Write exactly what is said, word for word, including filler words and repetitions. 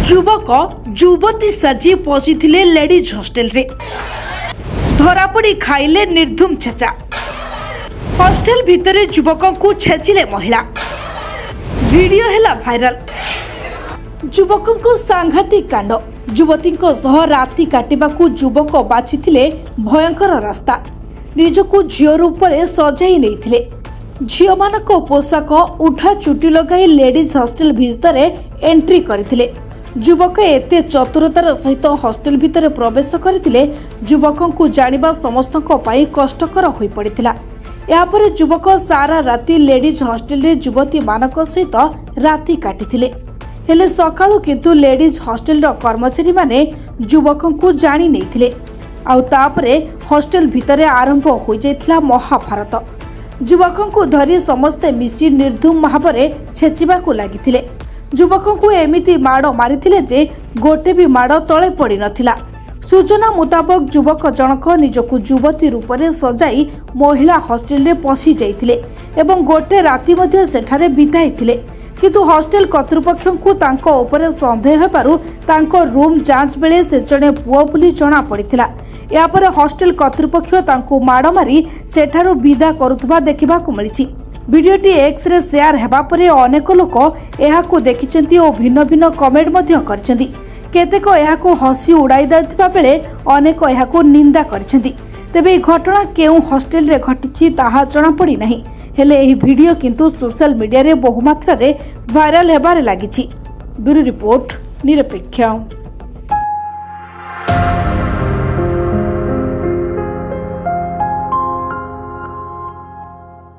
युवक युवती साजी पशिथिले लेडीज हॉस्टल रे धरापड़ी खाइले निर्धुम छेचा। हॉस्टल भितरे युवक को छेचिले महिला। वीडियो हेला भाइराल। युवक को सांघातिक कांड। युवती सह राति काटिबाकू युवक बाछिथिले भयंकर रास्ता। निजकू झियो रूपरे सजाई नैथिले। झियो मानक पोशाक उठा चुटी लगाई लेडीज हॉस्टल भितरे एंट्री करथिले। युवक एते चतुरतार सहित हॉस्टल भितर प्रवेश करथिले युवक को जानिबा समस्तक पई कष्टकर होई पड़िथिला। यापर युवक सारा राति लेडीज हॉस्टल रे युवती मानक सहित राति काटिथिले। हेले सकाळु किंतु लेडीज हॉस्टल रो कर्मचारी माने युवक को जानि नैथिले। आउ तापरे हॉस्टल भितरे आरंभ होई जायथिला महाभारत। युवक को धरी समस्ते मिसी निर्धुम भावरे छेचिबाकू लागिथिले। युवक को एमिति माड़ मारिथिले जे गोटे भी माड़ तले पड़ी नथिला। सूचना मुताबक युवक जनक निजकू युवती रूपरे सजाई महिला हॉस्टल रे पशि जाइथिले एवं गोटे राति मध्ये सेठारे बिताइथिले। किंतु हॉस्टल कर्तृपक्षଙ୍କୁ तांको उपरे संदेह हेबारु तांको रूम जांच बेले से जणे पुओ पुली जणा पड़िथिला। यापर हॉस्टल कर्तृपक्ष तांको माड़ मारी सेठारु विदा करुथबा देखिबाकू मिलिछि। वीडियोटी एक्स रे शेयर हेबा परे अनेक लोक एहाकू देखिचंती और भिन्न भिन्न कमेंट मध्य करचंती। केतेक एहाकू हसी उड़ाई दैथिबा बेले अनेक एहाकू निंदा करचंती। तेबे घटना केउ हॉस्टल रे घटिछि ताहा जणा पड़ी नाही। हेले एही वीडियो किंतु सोशल मीडिया रे बहु मात्रा रे वायरल हेबारे लागिछि। ब्यूरो रिपोर्ट निरपेक्ष।